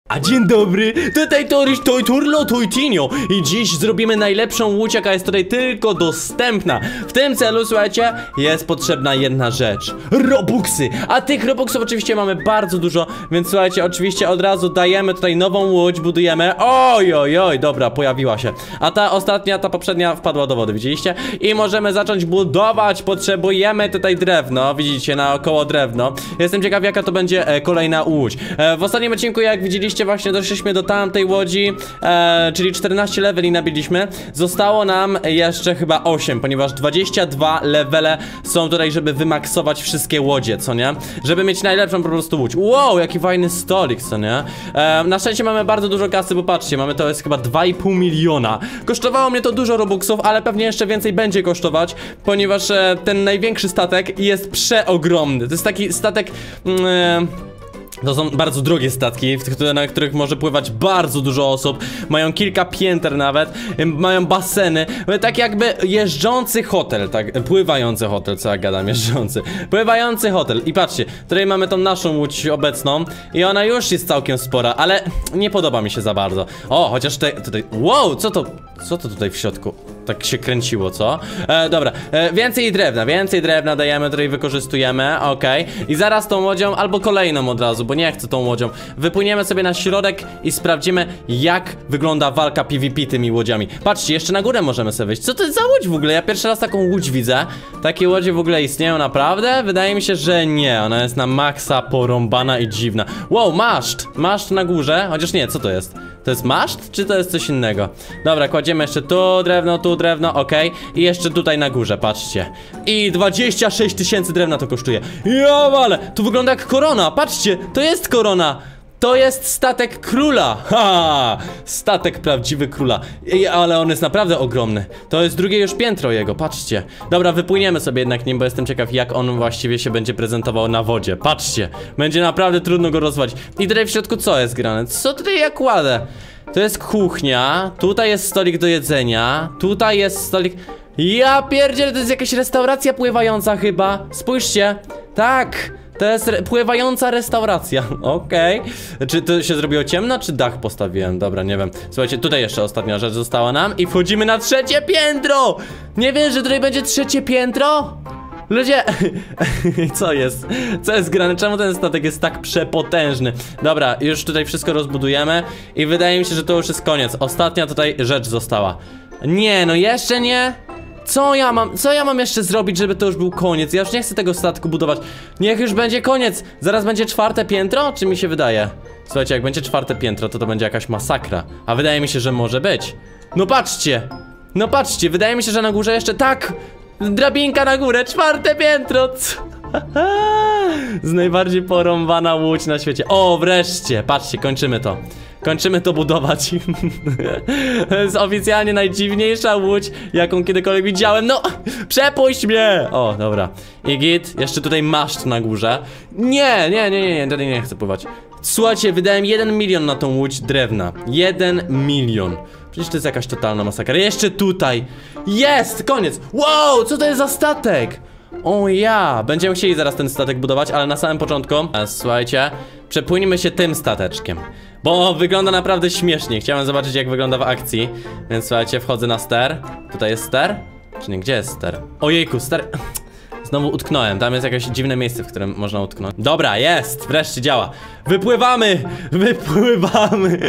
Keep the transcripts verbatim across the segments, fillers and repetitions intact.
A dzień dobry, tutaj Toryś, Toj Turlo, Tojtinio. I dziś zrobimy najlepszą łódź, jaka jest tutaj tylko dostępna. W tym celu, słuchajcie, jest potrzebna jedna rzecz: Robuxy. A tych Robuxów oczywiście mamy bardzo dużo, więc słuchajcie, oczywiście od razu dajemy tutaj nową łódź, budujemy. Oj, oj, oj, dobra, pojawiła się. A ta ostatnia, ta poprzednia wpadła do wody, widzieliście? I możemy zacząć budować. Potrzebujemy tutaj drewno, widzicie, naokoło drewno. Jestem ciekaw, jaka to będzie e, kolejna łódź. e, W ostatnim odcinku, jak widzieliście, właśnie doszliśmy do tamtej łodzi, e, czyli czternaście leveli nabiliśmy. Zostało nam jeszcze chyba osiem, ponieważ dwadzieścia dwa levele są tutaj, żeby wymaksować wszystkie łodzie, co nie? Żeby mieć najlepszą po prostu łódź. Wow, jaki fajny stolik, co nie? E, na szczęście mamy bardzo dużo kasy, bo patrzcie, mamy to jest chyba dwa i pół miliona. Kosztowało mnie to dużo robuxów, ale pewnie jeszcze więcej będzie kosztować, ponieważ e, ten największy statek jest przeogromny. To jest taki statek... Mm, e, To są bardzo drogie statki, na których może pływać bardzo dużo osób. Mają kilka pięter nawet. Mają baseny. Tak jakby jeżdżący hotel. Tak, pływający hotel, co ja gadam, jeżdżący. Pływający hotel. I patrzcie, tutaj mamy tą naszą łódź obecną. I ona już jest całkiem spora, ale nie podoba mi się za bardzo. O, chociaż te, tutaj... Wow, co to? Co to tutaj w środku? Tak się kręciło, co? E, dobra, e, więcej drewna, więcej drewna dajemy, tutaj wykorzystujemy, okej. Okay. I zaraz tą łodzią, albo kolejną od razu, bo nie chcę tą łodzią. Wypłyniemy sobie na środek i sprawdzimy, jak wygląda walka PvP tymi łodziami. Patrzcie, jeszcze na górę możemy sobie wejść. Co to jest za łódź w ogóle? Ja pierwszy raz taką łódź widzę. Takie łodzie w ogóle istnieją naprawdę? Wydaje mi się, że nie. Ona jest na maksa porąbana i dziwna. Wow, maszt! Maszt na górze, chociaż nie, co to jest? To jest maszt, czy to jest coś innego? Dobra, kładziemy jeszcze tu drewno, tu drewno, okej. Okay. I jeszcze tutaj na górze, patrzcie. I dwadzieścia sześć tysięcy drewna to kosztuje. Ja, ale to wygląda jak korona, patrzcie, to jest korona. To jest statek króla. Ha! Statek prawdziwy króla. I, ale on jest naprawdę ogromny. To jest drugie już piętro jego, patrzcie. Dobra, wypłyniemy sobie jednak nim, bo jestem ciekaw, jak on właściwie się będzie prezentował na wodzie. Patrzcie, będzie naprawdę trudno go rozwalić. I tutaj w środku co jest grane? Co tutaj ja kładę? To jest kuchnia. Tutaj jest stolik do jedzenia. Tutaj jest stolik... Ja pierdzielę, to jest jakaś restauracja pływająca chyba. Spójrzcie. Tak. To jest re pływająca restauracja. Okej. Okay. Czy to się zrobiło ciemno, czy dach postawiłem? Dobra, nie wiem. Słuchajcie, tutaj jeszcze ostatnia rzecz została nam. I wchodzimy na trzecie piętro. Nie wiem, że tutaj będzie trzecie piętro? Ludzie, co jest? Co jest grane? Czemu ten statek jest tak przepotężny? Dobra, już tutaj wszystko rozbudujemy. I wydaje mi się, że to już jest koniec. Ostatnia tutaj rzecz została. Nie, no jeszcze nie. Co ja mam, co ja mam jeszcze zrobić, żeby to już był koniec? Ja już nie chcę tego statku budować. Niech już będzie koniec. Zaraz będzie czwarte piętro? Czy mi się wydaje? Słuchajcie, jak będzie czwarte piętro, to to będzie jakaś masakra. A wydaje mi się, że może być. No patrzcie. No patrzcie, wydaje mi się, że na górze jeszcze tak. Drabinka na górę, czwarte piętro. Z najbardziej porąbana łódź na świecie. O, wreszcie, patrzcie, kończymy to. Kończymy to budować. To jest oficjalnie najdziwniejsza łódź, jaką kiedykolwiek widziałem. No, przepuść mnie. O, dobra. I git, jeszcze tutaj maszt na górze. Nie, nie, nie, nie, nie, nie, nie chcę pływać. Słuchajcie, wydałem jeden milion na tą łódź drewna. Jeden milion. Przecież to jest jakaś totalna masakra. Jeszcze tutaj. Jest, koniec. Wow, co to jest za statek? O ja, będziemy chcieli zaraz ten statek budować, ale na samym początku, a, słuchajcie, przepłyniemy się tym stateczkiem, bo wygląda naprawdę śmiesznie. Chciałem zobaczyć, jak wygląda w akcji. Więc słuchajcie, wchodzę na ster. Tutaj jest ster? Czy nie, gdzie jest ster? Ojejku, ster... Znowu utknąłem, tam jest jakieś dziwne miejsce, w którym można utknąć. Dobra, jest, wreszcie działa. Wypływamy, wypływamy.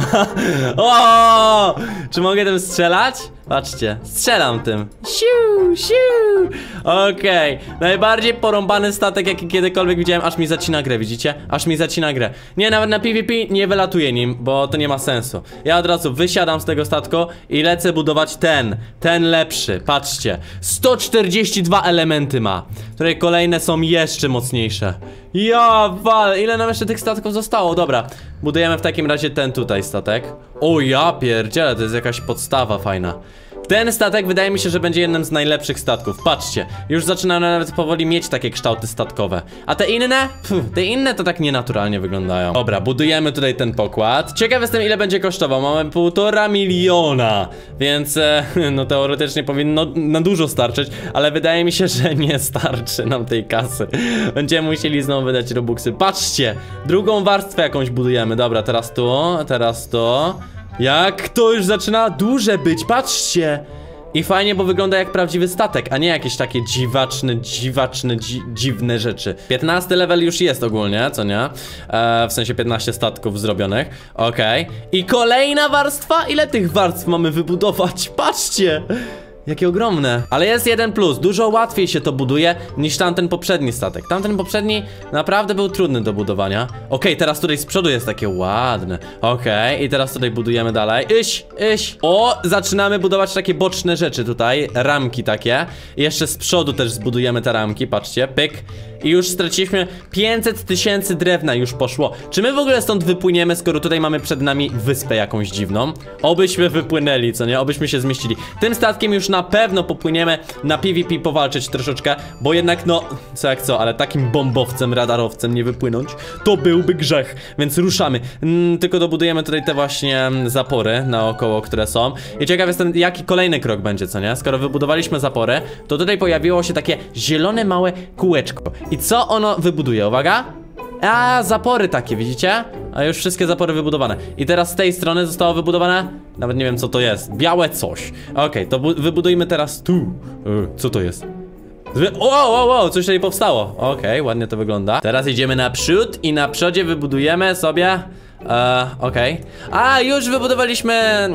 O! Czy mogę tym strzelać? Patrzcie, strzelam tym. Siu, siu. Okej, okay. Najbardziej porąbany statek, jaki kiedykolwiek widziałem. Aż mi zacina grę, widzicie? Aż mi zacina grę. Nie, nawet na PvP nie wylatuję nim, bo to nie ma sensu. Ja od razu wysiadam z tego statku i lecę budować ten, ten lepszy. Patrzcie, sto czterdzieści dwa elementy ma. Tutaj kolejne są jeszcze mocniejsze. Ja wal, ile nam jeszcze tych statków zostało? Dobra, budujemy w takim razie ten tutaj statek. O ja pierdziele, to jest jakaś podstawa fajna. Ten statek wydaje mi się, że będzie jednym z najlepszych statków. Patrzcie, już zaczynają nawet powoli mieć takie kształty statkowe. A te inne? Puh, te inne to tak nienaturalnie wyglądają. Dobra, budujemy tutaj ten pokład. Ciekaw jestem, ile będzie kosztował. Mamy półtora miliona, więc e, no teoretycznie powinno na dużo starczyć, ale wydaje mi się, że nie starczy nam tej kasy. Będziemy musieli znowu wydać robuxy. Patrzcie, drugą warstwę jakąś budujemy. Dobra, teraz tu, teraz to. Jak to już zaczyna duże być, patrzcie. I fajnie, bo wygląda jak prawdziwy statek, a nie jakieś takie dziwaczne, dziwaczne, dzi dziwne rzeczy. piętnasty level już jest ogólnie, co nie? E, w sensie piętnaście statków zrobionych. Okej. Okay. I kolejna warstwa? Ile tych warstw mamy wybudować? Patrzcie! Jakie ogromne. Ale jest jeden plus, dużo łatwiej się to buduje niż tamten poprzedni statek. Tamten poprzedni naprawdę był trudny do budowania. Okej, okay, teraz tutaj z przodu jest takie ładne. Okej, okay, i teraz tutaj budujemy dalej. Iś, iś. O, zaczynamy budować takie boczne rzeczy tutaj. Ramki takie. I jeszcze z przodu też zbudujemy te ramki, patrzcie, pyk. I już straciliśmy pięćset tysięcy drewna już poszło. Czy my w ogóle stąd wypłyniemy, skoro tutaj mamy przed nami wyspę jakąś dziwną? Obyśmy wypłynęli, co nie? Obyśmy się zmieścili. Tym statkiem już na pewno popłyniemy na PvP powalczyć troszeczkę, bo jednak no, co jak co, ale takim bombowcem, radarowcem nie wypłynąć, to byłby grzech, więc ruszamy. mm, Tylko dobudujemy tutaj te właśnie zapory naokoło, które są. I ciekaw jestem, jaki kolejny krok będzie, co nie? Skoro wybudowaliśmy zapory, to tutaj pojawiło się takie zielone małe kółeczko. I co ono wybuduje? Uwaga! A, zapory takie, widzicie? A już wszystkie zapory wybudowane. I teraz z tej strony zostało wybudowane... Nawet nie wiem, co to jest. Białe coś. Okej, okay, to wybudujmy teraz tu. Yy, co to jest? O, o, o, coś tutaj powstało. Okej, okay, ładnie to wygląda. Teraz idziemy naprzód i na przodzie wybudujemy sobie... Eee, okej. Okay. A, już wybudowaliśmy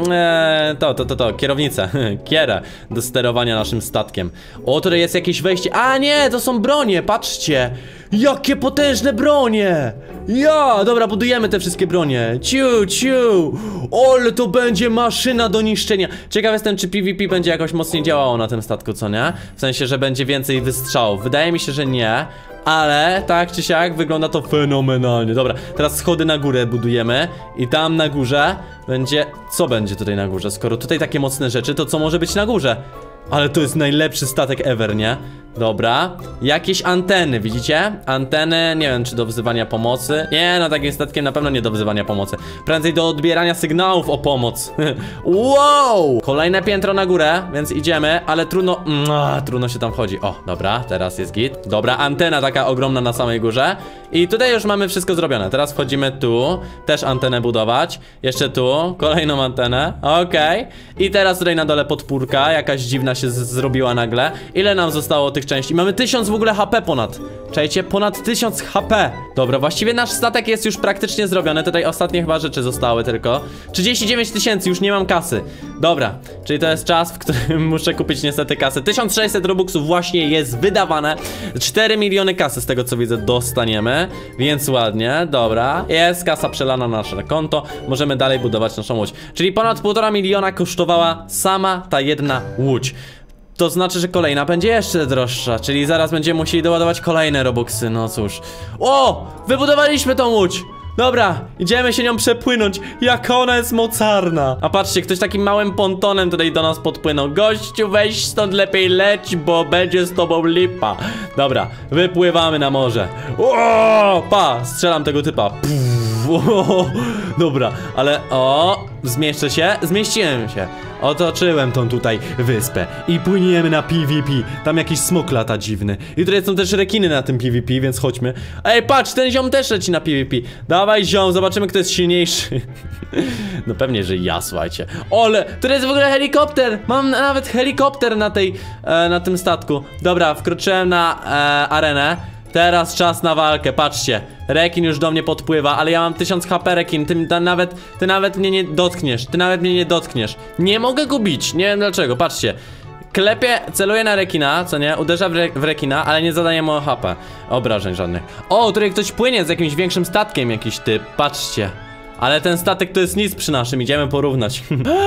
e, to, to, to, to, kierownicę, kierę do sterowania naszym statkiem. O, tutaj jest jakieś wejście. A nie, to są bronie, patrzcie. Jakie potężne bronie. Ja, dobra, budujemy te wszystkie bronie. Ciu, ciu. Ole, to będzie maszyna do niszczenia. Ciekaw jestem, czy PvP będzie jakoś mocniej działało na tym statku, co nie? W sensie, że będzie więcej wystrzałów. Wydaje mi się, że nie. Ale tak czy siak wygląda to fenomenalnie. Dobra, teraz schody na górę budujemy. I tam na górze będzie... Co będzie tutaj na górze? Skoro tutaj takie mocne rzeczy, to co może być na górze? Ale to jest najlepszy statek ever, nie? Dobra, jakieś anteny, widzicie? Anteny, nie wiem, czy do wzywania pomocy. Nie, no takim statkiem na pewno nie do wzywania pomocy. Prędzej do odbierania sygnałów o pomoc. Wow! Kolejne piętro na górę, więc idziemy, ale trudno... Mua, trudno się tam wchodzi. O, dobra, teraz jest git. Dobra, antena taka ogromna na samej górze. I tutaj już mamy wszystko zrobione. Teraz wchodzimy tu, też antenę budować. Jeszcze tu, kolejną antenę. Okej. Okay. I teraz tutaj na dole podpórka, jakaś dziwna się zrobiła nagle. Ile nam zostało tych części? Mamy tysiąc w ogóle H P ponad. Czajcie, ponad tysiąc H P. Dobra, właściwie nasz statek jest już praktycznie zrobiony. Tutaj ostatnie chyba rzeczy zostały tylko. trzydzieści dziewięć tysięcy, już nie mam kasy. Dobra, czyli to jest czas, w którym muszę kupić niestety kasę. tysiąc sześćset robuxów właśnie jest wydawane. cztery miliony kasy z tego co widzę dostaniemy. Więc ładnie, dobra. Jest kasa przelana na nasze konto. Możemy dalej budować naszą łódź. Czyli ponad półtora miliona kosztowała sama ta jedna łódź. To znaczy, że kolejna będzie jeszcze droższa. Czyli zaraz będziemy musieli doładować kolejne robuxy. No cóż. O! Wybudowaliśmy tą łódź! Dobra, idziemy się nią przepłynąć. Jaka ona jest mocarna. A patrzcie, ktoś takim małym pontonem tutaj do nas podpłynął. Gościu, weź stąd lepiej leć, bo będzie z tobą lipa. Dobra, wypływamy na morze. O, pa, strzelam tego typa. Pff, o, dobra, ale o, zmieszczę się, zmieściłem się. Otoczyłem tą tutaj wyspę i płyniemy na PvP. Tam jakiś smok lata dziwny. I tutaj są też rekiny na tym PvP, więc chodźmy. Ej, patrz, ten ziom też leci na PvP. Dawaj ziom, zobaczymy kto jest silniejszy. No pewnie, że ja, słuchajcie. Ole, to jest w ogóle helikopter. Mam nawet helikopter na tej, e, na tym statku. Dobra, wkroczyłem na e, arenę. Teraz czas na walkę, patrzcie. Rekin już do mnie podpływa, ale ja mam tysiąc H P, rekin. Ty, ty, nawet, ty nawet mnie nie dotkniesz. Ty nawet mnie nie dotkniesz. Nie mogę go bić, nie wiem dlaczego, patrzcie. Klepie, celuję na rekina, co nie? Uderza w, re w rekina, ale nie zadaje mu H P. Obrażeń żadnych. O, tutaj ktoś płynie z jakimś większym statkiem, jakiś typ, patrzcie. Ale ten statek to jest nic przy naszym, idziemy porównać.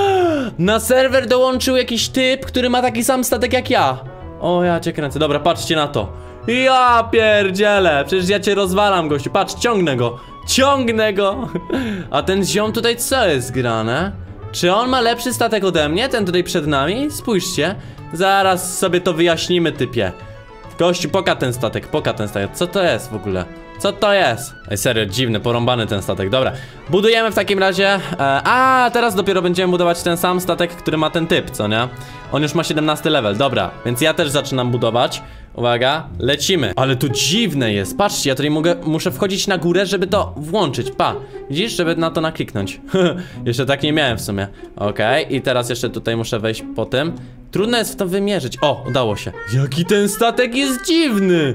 Na serwer dołączył jakiś typ, który ma taki sam statek jak ja. O, ja cię kręcę, dobra, patrzcie na to. Ja pierdzielę, przecież ja cię rozwalam, gościu. Patrz, ciągnę go, ciągnę go. A ten ziom tutaj co jest grane? Czy on ma lepszy statek ode mnie? Ten tutaj przed nami? Spójrzcie. Zaraz sobie to wyjaśnimy, typie. Gościu, poka ten statek, poka ten statek. Co to jest w ogóle? Co to jest? Ej, serio, dziwny, porąbany ten statek. Dobra, budujemy w takim razie e, a, teraz dopiero będziemy budować ten sam statek, który ma ten typ, co nie? On już ma siedemnasty level, dobra. Więc ja też zaczynam budować. Uwaga, lecimy. Ale to dziwne jest, patrzcie, ja tutaj mogę, muszę wchodzić na górę, żeby to włączyć. Pa, widzisz, żeby na to nakliknąć. Jeszcze tak nie miałem w sumie. Okej, okay. I teraz jeszcze tutaj muszę wejść po tym. Trudno jest w to wymierzyć. O, udało się. Jaki ten statek jest dziwny.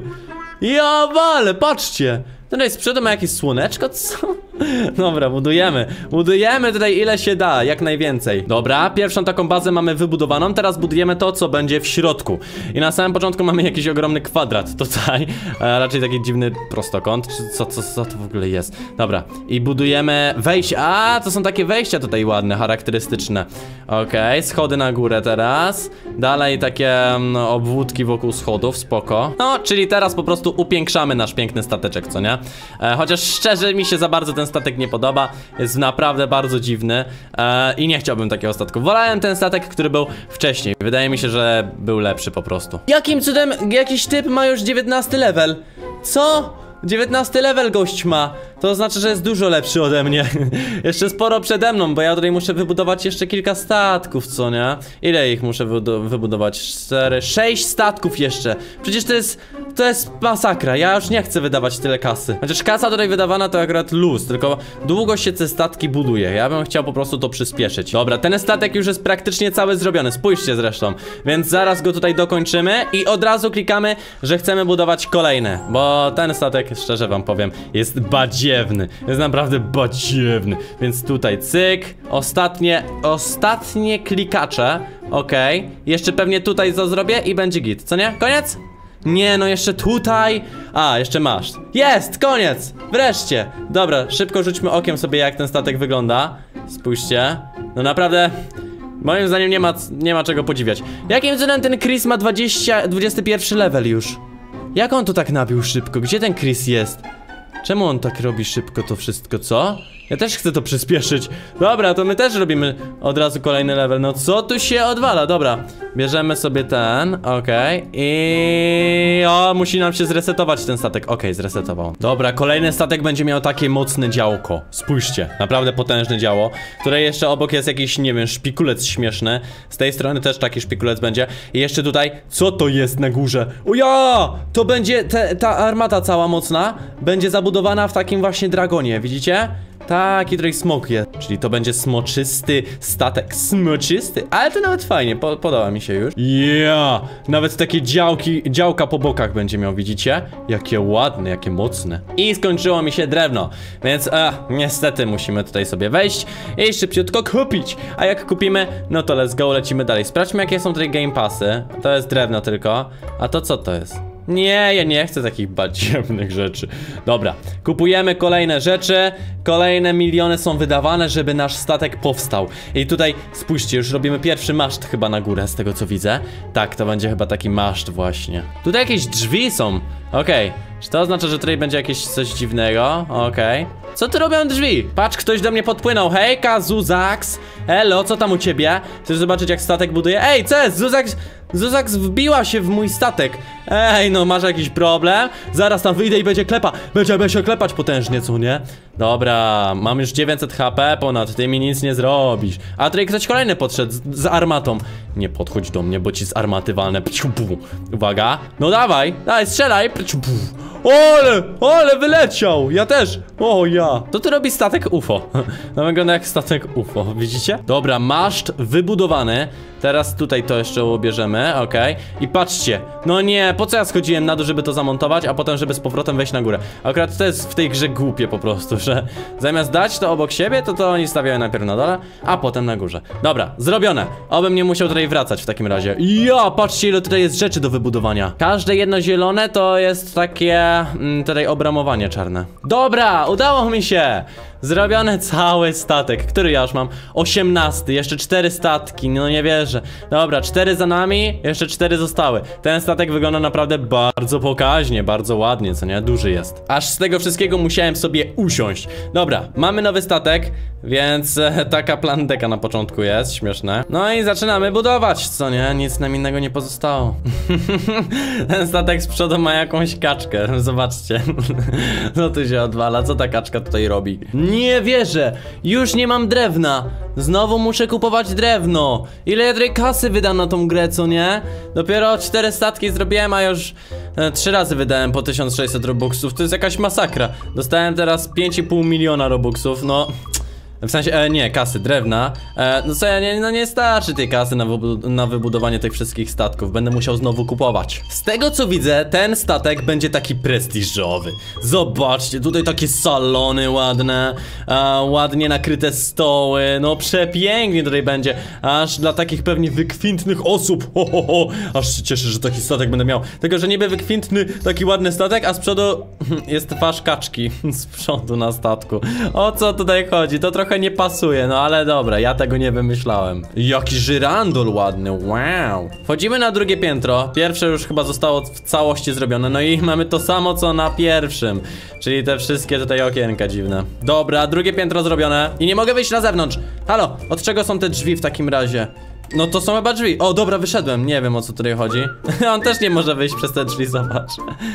Ja wale, patrzcie. Tutaj z przodu ma jakieś słoneczko, co? Dobra, budujemy. Budujemy tutaj ile się da, jak najwięcej. Dobra, pierwszą taką bazę mamy wybudowaną. Teraz budujemy to, co będzie w środku. I na samym początku mamy jakiś ogromny kwadrat tutaj, e, raczej taki dziwny prostokąt. Co, co, co to w ogóle jest? Dobra, i budujemy wejście. A, to są takie wejścia tutaj ładne, charakterystyczne. Okej, okay, schody na górę teraz. Dalej takie no, obwódki wokół schodów, spoko. No, czyli teraz po prostu upiększamy nasz piękny stateczek, co nie? E, chociaż szczerze mi się za bardzo ten statek nie podoba. Jest naprawdę bardzo dziwny e, i nie chciałbym takiego statku. Wolałem ten statek, który był wcześniej. Wydaje mi się, że był lepszy po prostu. Jakim cudem jakiś typ ma już dziewiętnasty level? Co? dziewiętnasty level gość ma. To znaczy, że jest dużo lepszy ode mnie. Jeszcze sporo przede mną, bo ja tutaj muszę wybudować jeszcze kilka statków, co nie? Ile ich muszę wybudować? cztery, sześć statków jeszcze. Przecież to jest, to jest masakra. Ja już nie chcę wydawać tyle kasy. Chociaż kasa tutaj wydawana to akurat luz, tylko długo się te statki buduje. Ja bym chciał po prostu to przyspieszyć. Dobra, ten statek już jest praktycznie cały zrobiony. Spójrzcie zresztą. Więc zaraz go tutaj dokończymy i od razu klikamy, że chcemy budować kolejne. Bo ten statek, szczerze wam powiem, jest badziewny. Jest naprawdę badziewny. Więc tutaj cyk. Ostatnie, ostatnie klikacze. Okej, okay. Jeszcze pewnie tutaj to zrobię i będzie git, co nie? Koniec? Nie, no jeszcze tutaj. A, jeszcze masz. Jest, koniec, wreszcie. Dobra, szybko rzućmy okiem sobie, jak ten statek wygląda. Spójrzcie. No naprawdę, moim zdaniem nie ma, nie ma czego podziwiać. Jakim cudem ten Chris ma dwadzieścia, dwudziesty pierwszy level już? Jak on to tak nabił szybko? Gdzie ten Chris jest? Czemu on tak robi szybko to wszystko, co? Ja też chcę to przyspieszyć. Dobra, to my też robimy od razu kolejny level. No co tu się odwala? Dobra, bierzemy sobie ten, okej. Okay. I... O, musi nam się zresetować ten statek. Okej, okay, zresetował. Dobra, kolejny statek będzie miał takie mocne działko. Spójrzcie, naprawdę potężne działo, które jeszcze obok jest jakiś, nie wiem, szpikulec śmieszny. Z tej strony też taki szpikulec będzie. I jeszcze tutaj, co to jest na górze? O ja! To będzie, te, ta armata cała mocna będzie zabudowana w takim właśnie dragonie, widzicie? Taki tutaj smok jest. Czyli to będzie smoczysty statek. Smoczysty, ale to nawet fajnie, po, podoba mi się już. Yeah! Nawet takie działki, działka po bokach będzie miał, widzicie? Jakie ładne, jakie mocne. I skończyło mi się drewno. Więc e, niestety musimy tutaj sobie wejść i szybciutko kupić. A jak kupimy, no to let's go, lecimy dalej. Sprawdźmy, jakie są tutaj game passy. To jest drewno tylko. A to co to jest? Nie, ja nie chcę takich badziewnych rzeczy. Dobra, kupujemy kolejne rzeczy. Kolejne miliony są wydawane, żeby nasz statek powstał. I tutaj, spójrzcie, już robimy pierwszy maszt chyba na górę, z tego co widzę. Tak, to będzie chyba taki maszt właśnie. Tutaj jakieś drzwi są. Okej, okay. Czy to oznacza, że tutaj będzie jakieś coś dziwnego? Okej. Okay. Co tu robią drzwi? Patrz, ktoś do mnie podpłynął. Hejka, Zuzax. Elo, co tam u ciebie? Chcesz zobaczyć, jak statek buduje? Ej, co jest? Zuzax... Zuzax wbiła się w mój statek. Ej, no masz jakiś problem? Zaraz tam wyjdę i będzie klepa. Będziemy się klepać potężnie, co nie? Dobra, mam już dziewięćset H P ponad, ty mi nic nie zrobisz. A tutaj ktoś kolejny podszedł z, z armatą. Nie podchodź do mnie, bo ci z armaty walnę. Uwaga, no dawaj, dawaj, strzelaj. Ole, ole, wyleciał. Ja też, o ja. To tu robi statek U F O. No wygląda jak statek U F O, widzicie? Dobra, maszt wybudowany. Teraz tutaj to jeszcze ubierzemy, okej. Okay. I patrzcie, no nie, po co ja schodziłem na dół, żeby to zamontować, a potem, żeby z powrotem wejść na górę. Akurat to jest w tej grze głupie po prostu, że zamiast dać to obok siebie, to to oni stawiają najpierw na dole, a potem na górze. Dobra, zrobione. Obym nie musiał tutaj wracać w takim razie. Ja, patrzcie, ile tutaj jest rzeczy do wybudowania. Każde jedno zielone to jest takie mm, tutaj obramowanie czarne. Dobra, udało mi się! Zrobiony cały statek. Który ja już mam? osiemnasty, jeszcze cztery statki, no nie wierzę. Dobra, cztery za nami, jeszcze cztery zostały. Ten statek wygląda naprawdę bardzo pokaźnie, bardzo ładnie, co nie? Duży jest. Aż z tego wszystkiego musiałem sobie usiąść. Dobra, mamy nowy statek, więc e, taka plandeka na początku jest, śmieszne. No i zaczynamy budować, co nie? Nic nam innego nie pozostało. Ten statek z przodu ma jakąś kaczkę, zobaczcie. Co tu się odwala, co ta kaczka tutaj robi? Nie wierzę, już nie mam drewna. Znowu muszę kupować drewno. Ile ja tutaj kasy wydam na tą grę, co nie? Dopiero cztery statki zrobiłem, a już e, trzy razy wydałem po tysiąc sześćset robuxów. To jest jakaś masakra. Dostałem teraz pięć i pół miliona robuxów, no... W sensie, e, nie, kasy, drewna. e, No co ja, nie, no nie starczy tej kasy na, wybu na wybudowanie tych wszystkich statków. Będę musiał znowu kupować. Z tego co widzę, ten statek będzie taki prestiżowy. Zobaczcie, tutaj takie salony ładne, a, ładnie nakryte stoły. No przepięknie tutaj będzie. Aż dla takich pewnie wykwintnych osób. Ho, ho, ho. Aż się cieszę, że taki statek będę miał. Tylko, że niby wykwintny, taki ładny statek, a z przodu jest twarz kaczki. Z przodu na statku. O co tutaj chodzi? To trochę nie pasuje, no ale dobra, ja tego nie wymyślałem. Jaki żyrandol ładny, wow. Wchodzimy na drugie piętro. Pierwsze już chyba zostało w całości zrobione. No i mamy to samo co na pierwszym, czyli te wszystkie tutaj okienka dziwne. Dobra, drugie piętro zrobione. I nie mogę wyjść na zewnątrz. Halo, od czego są te drzwi w takim razie? No to są chyba drzwi. O, dobra, wyszedłem. Nie wiem, o co tutaj chodzi. On też nie może wyjść przez te drzwi, zobacz.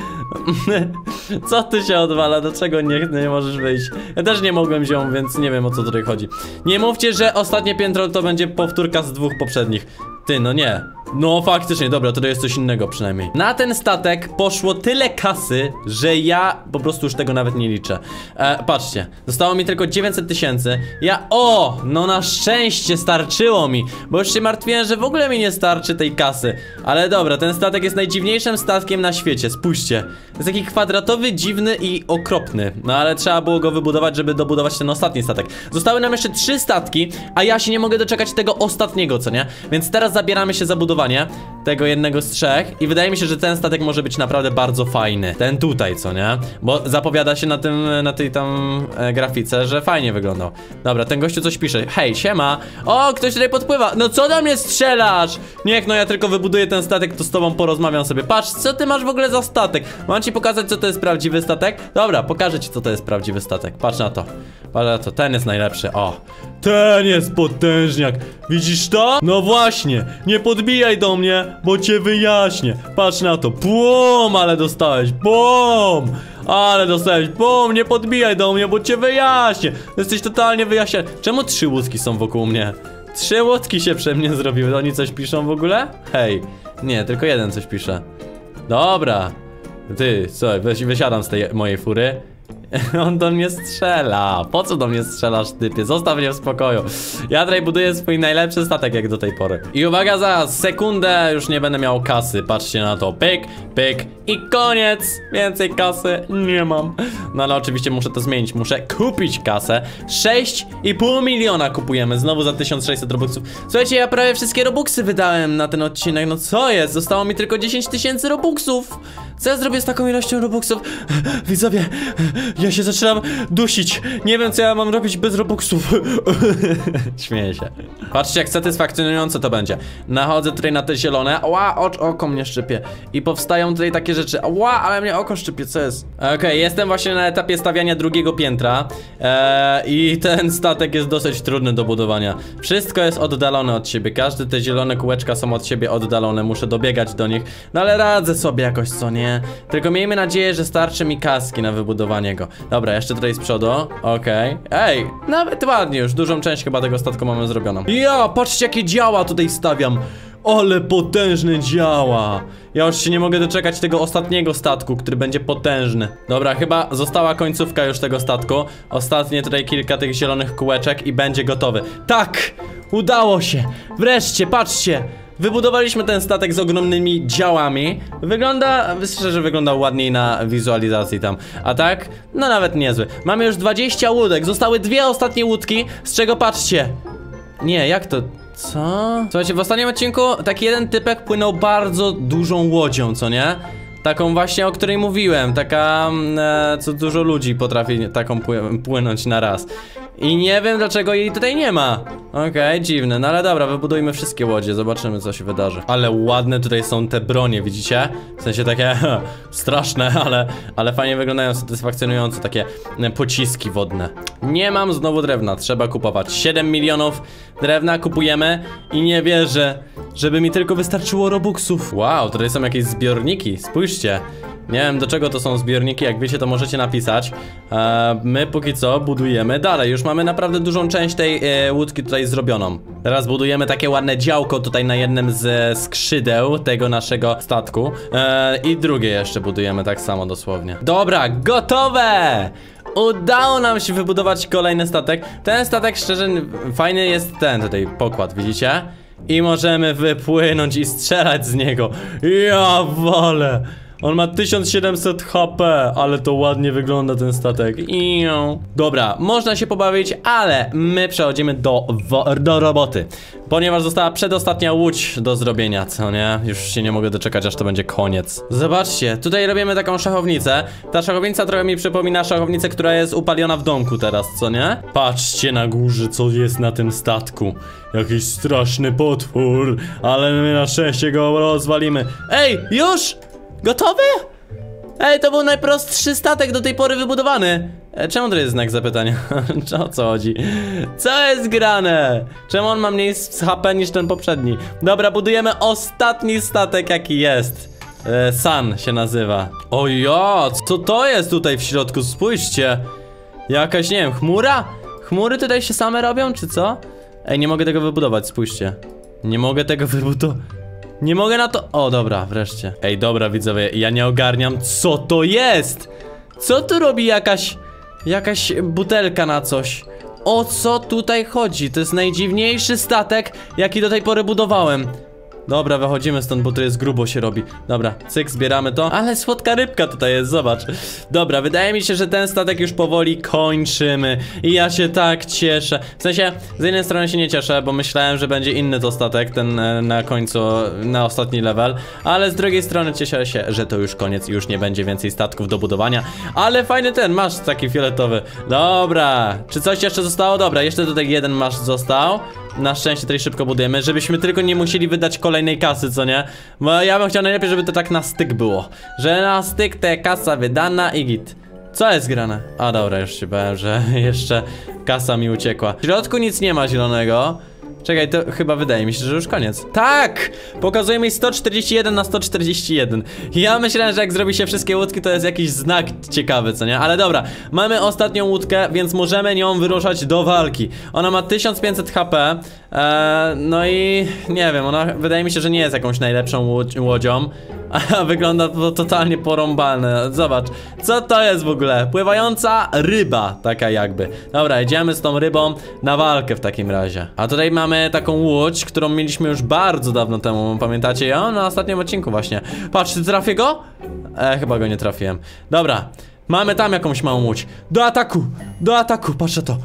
Co tu się odwala? Dlaczego nie, nie możesz wyjść? Ja też nie mogłem ziom, więc nie wiem, o co tutaj chodzi. Nie mówcie, że ostatnie piętro to będzie powtórka z dwóch poprzednich. Ty, no nie. No faktycznie, dobra, to jest coś innego przynajmniej. Na ten statek poszło tyle kasy, że ja po prostu już tego nawet nie liczę. e, Patrzcie, zostało mi tylko dziewięćset tysięcy. Ja, o, no na szczęście starczyło mi, bo już się martwiłem, że w ogóle mi nie starczy tej kasy. Ale dobra, ten statek jest najdziwniejszym statkiem na świecie, spójrzcie. Jest taki kwadratowy, dziwny i okropny. No ale trzeba było go wybudować, żeby dobudować ten ostatni statek. Zostały nam jeszcze trzy statki, a ja się nie mogę doczekać tego ostatniego, co nie? Więc teraz zabieramy się za budowanie tego jednego z trzech i wydaje mi się, że ten statek może być naprawdę bardzo fajny. Ten tutaj, co nie? Bo zapowiada się na tym, na tej tam e, grafice, że fajnie wyglądał. Dobra, ten gościu coś pisze. Hej, siema. O, ktoś tutaj podpływa. No co do mnie strzelasz? Niech no, ja tylko wybuduję ten statek, to z tobą porozmawiam sobie. Patrz, co ty masz w ogóle za statek? Mam ci pokazać, co to jest prawdziwy statek? Dobra, pokażę ci, co to jest prawdziwy statek. Patrz na to. Patrz na to, ten jest najlepszy. O, ten jest potężniak. Widzisz to? No właśnie, nie podbijaj do mnie, bo cię wyjaśnię. Patrz na to, bum, ale dostałeś, bum. Ale dostałeś, bum, nie podbijaj do mnie, bo cię wyjaśnię. Jesteś totalnie wyjaśniony. Czemu trzy łódki są wokół mnie? Trzy łódki się przy mnie zrobiły. Oni coś piszą w ogóle? Hej, nie, tylko jeden coś pisze. Dobra. Ty, co, weź, wysiadam z tej mojej fury. On do mnie strzela. Po co do mnie strzelasz, typie? Zostaw mnie w spokoju. Ja tutaj buduję swój najlepszy statek jak do tej pory. I uwaga, za sekundę już nie będę miał kasy. Patrzcie na to. Pyk, pyk i koniec. Więcej kasy nie mam. No ale oczywiście muszę to zmienić. Muszę kupić kasę. sześć i pół miliona kupujemy. Znowu za tysiąc sześćset robuxów. Słuchajcie, ja prawie wszystkie robuxy wydałem na ten odcinek. No co jest? Zostało mi tylko dziesięć tysięcy robuxów. Co ja zrobię z taką ilością robuxów? Widzowie, ja się zaczynam dusić. Nie wiem, co ja mam robić bez robuxów. Śmieję się. Patrzcie, jak satysfakcjonujące to będzie. Nachodzę tutaj na te zielone. Ła, ocz, oko mnie szczypie. I powstają tutaj takie rzeczy. Ła, ale mnie oko szczypie, co jest? Okej, okay, jestem właśnie na etapie stawiania drugiego piętra. Eee, I ten statek jest dosyć trudny do budowania. Wszystko jest oddalone od siebie. Każde te zielone kółeczka są od siebie oddalone. Muszę dobiegać do nich. No ale radzę sobie jakoś, co nie? Tylko miejmy nadzieję, że starczy mi kaski na wybudowanie go. Dobra, jeszcze tutaj z przodu. Okej. Okay. Ej, nawet ładnie już. Dużą część chyba tego statku mamy zrobioną. Ja, patrzcie, jakie działa tutaj stawiam. Ale potężne działa. Ja już się nie mogę doczekać tego ostatniego statku, który będzie potężny. Dobra, chyba została końcówka już tego statku. Ostatnie tutaj kilka tych zielonych kółeczek i będzie gotowy. Tak! Udało się! Wreszcie, patrzcie! Wybudowaliśmy ten statek z ogromnymi działami. Wygląda, szczerze, wygląda ładniej na wizualizacji tam. A tak? No nawet niezły. Mamy już dwadzieścia łódek. Zostały dwie ostatnie łódki, z czego patrzcie. Nie, jak to? Co? Słuchajcie, w ostatnim odcinku taki jeden typek płynął bardzo dużą łodzią, co nie? Taką właśnie, o której mówiłem. Taka, e, co dużo ludzi potrafi taką pły płynąć na raz. I nie wiem, dlaczego jej tutaj nie ma. Okej, okay, dziwne, no ale dobra, wybudujmy wszystkie łodzie, zobaczymy, co się wydarzy. Ale ładne tutaj są te bronie, widzicie? W sensie takie straszne, ale, ale fajnie wyglądają, satysfakcjonujące, takie pociski wodne. Nie mam znowu drewna, trzeba kupować. siedem milionów drewna kupujemy i nie wierzę, żeby mi tylko wystarczyło robuxów. Wow, tutaj są jakieś zbiorniki, spójrzcie. Nie wiem, do czego to są zbiorniki, jak wiecie, to możecie napisać. eee, My póki co budujemy dalej. Już mamy naprawdę dużą część tej e, łódki tutaj zrobioną. Teraz budujemy takie ładne działko tutaj na jednym z skrzydeł tego naszego statku. eee, I drugie jeszcze budujemy tak samo dosłownie. Dobra, gotowe! Udało nam się wybudować kolejny statek. Ten statek, szczerze, fajny jest ten tutaj pokład, widzicie? I możemy wypłynąć i strzelać z niego. Ja wolę! On ma tysiąc siedemset H P, ale to ładnie wygląda ten statek. Iu. Dobra, można się pobawić, ale my przechodzimy do, do roboty. Ponieważ została przedostatnia łódź do zrobienia, co nie? Już się nie mogę doczekać, aż to będzie koniec. Zobaczcie, tutaj robimy taką szachownicę. Ta szachownica trochę mi przypomina szachownicę, która jest upaliona w domku teraz, co nie? Patrzcie na górze, co jest na tym statku. Jakiś straszny potwór, ale my na szczęście go rozwalimy. Ej, już? Gotowy? Ej, to był najprostszy statek do tej pory wybudowany. e, Czemu to jest znak zapytania? O co chodzi? Co jest grane? Czemu on ma mniej H P niż ten poprzedni? Dobra, budujemy ostatni statek jaki jest. e, Sun się nazywa. Ojo, co to jest tutaj w środku? Spójrzcie. Jakaś, nie wiem, chmura? Chmury tutaj się same robią, czy co? Ej, nie mogę tego wybudować, spójrzcie. Nie mogę tego wybudować. Nie mogę na to... O, dobra, wreszcie. Ej, dobra, widzowie, ja nie ogarniam, co to jest? Co tu robi jakaś... Jakaś butelka na coś? O co tutaj chodzi? To jest najdziwniejszy statek, jaki do tej pory budowałem. Dobra, wychodzimy stąd, bo tu jest grubo się robi. Dobra, cyk, zbieramy to. Ale słodka rybka tutaj jest, zobacz. Dobra, wydaje mi się, że ten statek już powoli kończymy. I ja się tak cieszę. W sensie, z jednej strony się nie cieszę, bo myślałem, że będzie inny to statek, ten na końcu, na ostatni level. Ale z drugiej strony cieszę się, że to już koniec i już nie będzie więcej statków do budowania. Ale fajny ten, masz taki fioletowy. Dobra, czy coś jeszcze zostało? Dobra, jeszcze tutaj jeden masz został. Na szczęście tutaj szybko budujemy, żebyśmy tylko nie musieli wydać kolejnej kasy, co nie? Bo ja bym chciał najlepiej, żeby to tak na styk było. Że na styk te kasa wydana i git. Co jest grane? A dobra, już się bałem, że jeszcze kasa mi uciekła. W środku nic nie ma zielonego. Czekaj, to chyba wydaje mi się, że już koniec. Tak! Pokazuje mi sto czterdzieści jeden na sto czterdzieści jeden. Ja myślałem, że jak zrobi się wszystkie łódki, to jest jakiś znak ciekawy, co nie? Ale dobra, mamy ostatnią łódkę, więc możemy nią wyruszać do walki. Ona ma tysiąc pięćset H P. eee, No i nie wiem, ona wydaje mi się, że nie jest jakąś najlepszą łódź, łodzią. A wygląda to totalnie porąbane. Zobacz, co to jest w ogóle? Pływająca ryba, taka jakby. Dobra, idziemy z tą rybą na walkę w takim razie. A tutaj mamy taką łódź, którą mieliśmy już bardzo dawno temu. Pamiętacie ją? Na ostatnim odcinku właśnie. Patrz, czy trafię go? E, chyba go nie trafiłem. Dobra, mamy tam jakąś małą łódź. Do ataku, do ataku, patrzę to.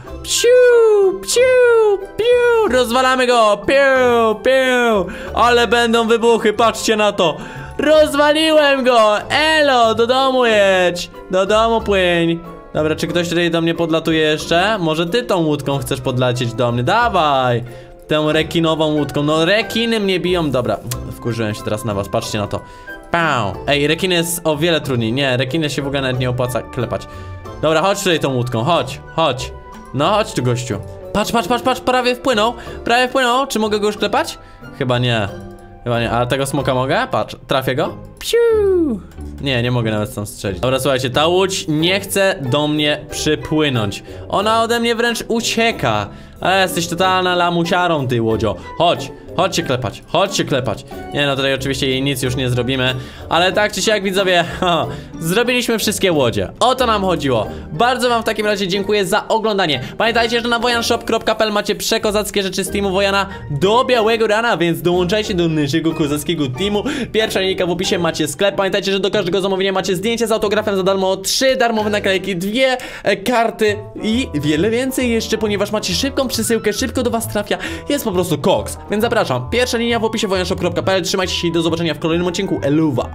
Psiu, psiu, piu. Rozwalamy go, piu, piu. Ale będą wybuchy, patrzcie na to. Rozwaliłem go! Elo, do domu jedź! Do domu płyń! Dobra, czy ktoś tutaj do mnie podlatuje jeszcze? Może ty tą łódką chcesz podlecieć do mnie? Dawaj! Tą rekinową łódką. No rekiny mnie biją. Dobra, wkurzyłem się teraz na was, patrzcie na to. Pau! Ej, rekiny jest o wiele trudniej. Nie, rekiny się w ogóle nawet nie opłaca klepać. Dobra, chodź tutaj tą łódką, chodź, chodź. No chodź tu, gościu. Patrz, patrz, patrz, patrz, prawie wpłynął. Prawie wpłynął, czy mogę go już klepać? Chyba nie. Chyba nie, a tego smoka mogę? Patrz, trafię go? Psiu! Nie, nie mogę nawet tam strzelić. Dobra, słuchajcie, ta łódź nie chce do mnie przypłynąć. Ona ode mnie wręcz ucieka. Ale jesteś totalna lamusiarą, ty łodzio. Chodź, chodź się klepać, chodź się klepać. Nie no, tutaj oczywiście jej nic już nie zrobimy. Ale tak czy siak, widzowie, ha, zrobiliśmy wszystkie łodzie. O to nam chodziło. Bardzo wam w takim razie dziękuję za oglądanie. Pamiętajcie, że na wojanshop kropka p l macie przekozackie rzeczy z teamu Wojana do białego rana, więc dołączajcie do naszego kozackiego teamu. Pierwsza linijka w opisie, macie sklep. Pamiętajcie, że do każdego zamówienia macie zdjęcie z autografem za darmo, trzy darmowe naklejki, dwie e, karty i wiele więcej jeszcze, ponieważ macie szybką przesyłkę, szybko do was trafia. Jest po prostu koks, więc zapraszam. Pierwsza linia w opisie wojanshop kropka p l. Trzymajcie się i do zobaczenia w kolejnym odcinku. Eluwa.